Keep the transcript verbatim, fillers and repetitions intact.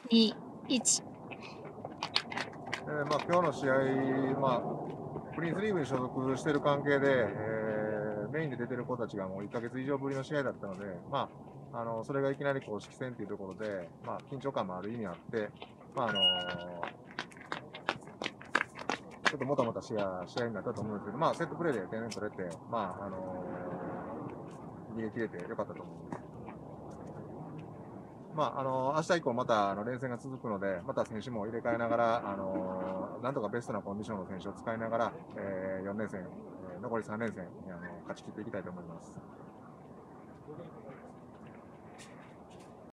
に、いち。 えーまあ、今日の試合、まあ、プリンスリーグに所属している関係で、えーメインで出てる子たちがもういっかげつ以上ぶりの試合だったので、まあ、あのそれがいきなり公式戦というところで、まあ、緊張感もある意味あって、まああのちょっともたもたした試合になったと思うんですけど、まあ、セットプレーで点々取れて、まああの逃げ切れてよかったと思います。まあ、あの明日以降またあの連戦が続くので、また選手も入れ替えながら、あのなんとかベストなコンディションの選手を使いながら、えー、よん連戦、えー残りさん連戦、あの勝ち切っていきたいと思います。